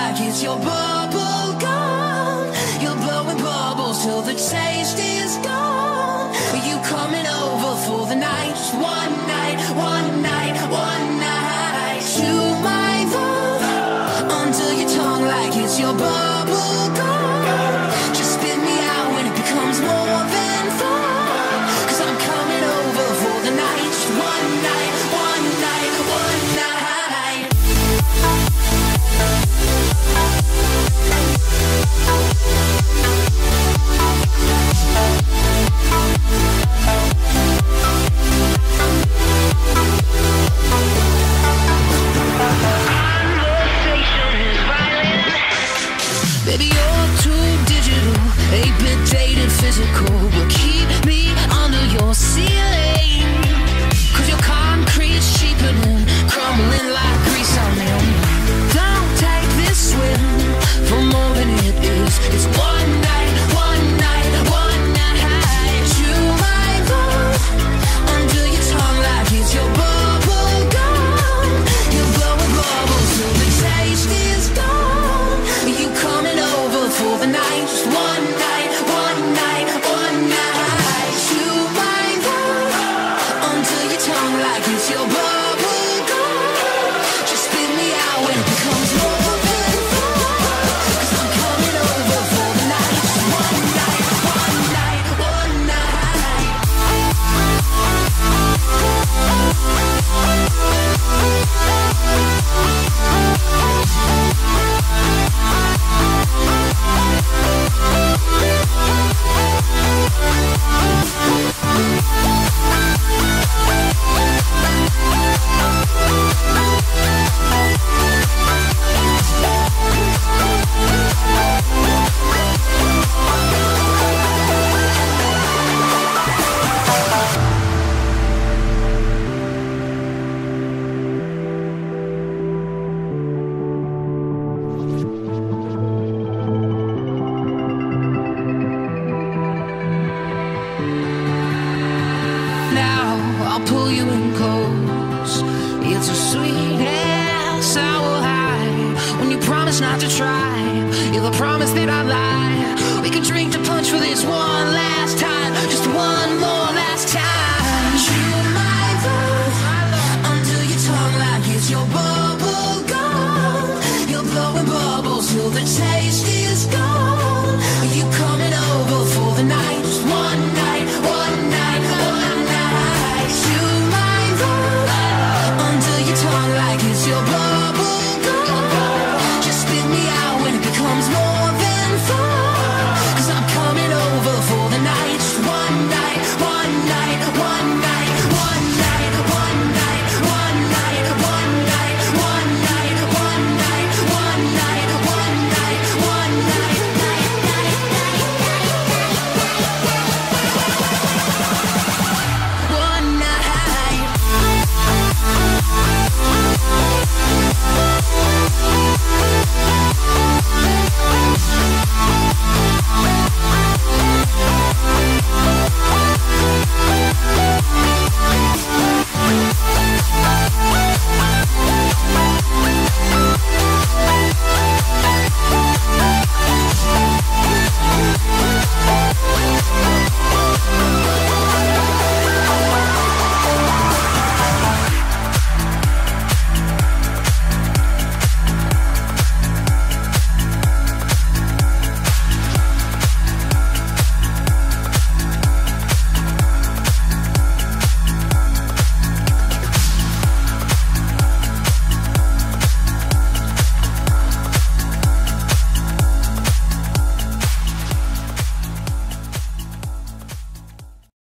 like it's your bubble gum. You're blowing bubbles till the taste is gone. Are you coming over for the night? Just one night, one night, one night. To my love, under your tongue like it's your bubble gum. Just spit me out when it becomes more than fun. 'Cause I'm coming over for the night. Just one night, one night, one night. Baby, you're too digital, 8-bit dated physical, but keep me under your ceiling. 'Cause your concrete's cheapening, crumbling like grease on them. Don't take this swim for more than it is. It's one night, one night, one night. You my love, under your tongue like it's your bubble gum. You're blowing bubbles till the taste is gone. Are you coming over for the night? Just one night, one night, one night. You my love, under your tongue like it's your bubble gum. Just spit me out when it becomes more than fun. 'Cause I'm coming over for the night. Just one night, one night, one night. Now I'll pull you in close. It's a sweet and sour high when you promise not to try. You're the promise that I lie. We can drink the punch for this one last time, just one more last time.